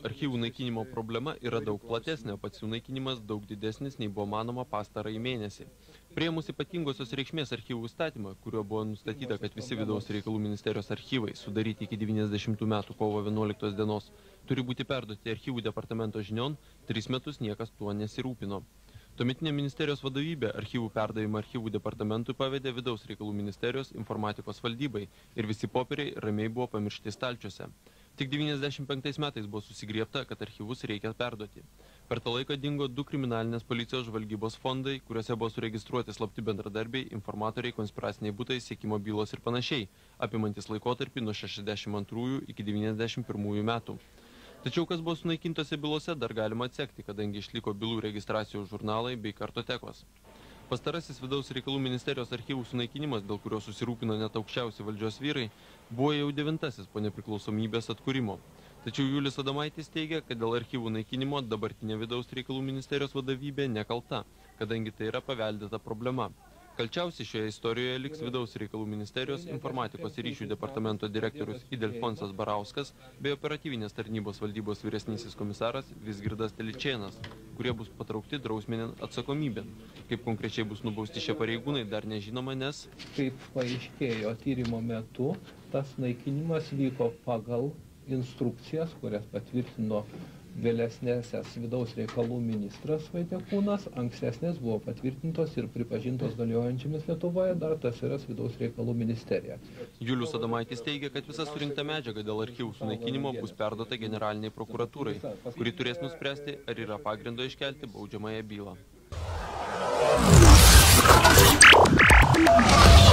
archyvų naikinimo problema yra daug platesnė, o pats jų naikinimas daug didesnis nei buvo manoma pastarąjį mėnesį. Priėmus ypatingosios reikšmės archyvų įstatymą, kuriuo buvo nustatyta, kad visi vidaus reikalų ministerijos archyvai, sudaryti iki 90 metų kovo 11 dienos, turi būti perduoti archyvų departamento žinion, 3 metus niekas tuo nesirūpino. Tuometinė ministerijos vadovybė archyvų perdavimą archyvų departamentui pavedė vidaus reikalų ministerijos informatikos valdybai ir visi popieriai ramiai buvo pamiršti stalčiuose. Tik 95 metais buvo susigriebta, kad archyvus reikia perduoti. Per tą laiką dingo 2 kriminalinės policijos žvalgybos fondai, kuriuose buvo suregistruoti slapti bendradarbiai, informatoriai, konspiraciniai butai, siekimo bylos ir panašiai, apimantis laikotarpį nuo 62 iki 91 metų. Tačiau kas buvo sunaikintose bylose dar galima atsekti, kadangi išliko bylų registracijos žurnalai bei kartotekos. Pastarasis vidaus reikalų ministerijos archyvų sunaikinimas, dėl kurio susirūpino net aukščiausi valdžios vyrai, buvo jau 9. po nepriklausomybės atkūrimo. Tačiau Julius Adomaitis teigia, kad dėl archyvų naikinimo dabartinė vidaus reikalų ministerijos vadovybė nekalta, kadangi tai yra paveldėta problema. Kalčiausi šioje istorijoje liks vidaus reikalų ministerijos informatikos ir ryšių departamento direktorius Idelfonsas Barauskas bei operatyvinės tarnybos valdybos vyresnysis komisaras Vizgirdas Teličėnas, kurie bus patraukti drausminėn atsakomybėn. Kaip konkrečiai bus nubausti šie pareigūnai, dar nežinoma, nes... Kaip paaiškėjo tyrimo metu, tas naikinimas vyko pagal instrukcijas, kurias patvirtino vėlesnėsias vidaus reikalų ministras Vaitiekūnas, ankstesnės buvo patvirtintos ir pripažintos galiojančiamis Lietuvoje, dar TSRS vidaus reikalų ministerija. Julius Adomaitis teigia, kad visa surinkta medžiaga dėl archyvų sunaikinimo bus perduota generaliniai prokuratūrai, kuri turės nuspręsti, ar yra pagrindo iškelti baudžiamąją bylą.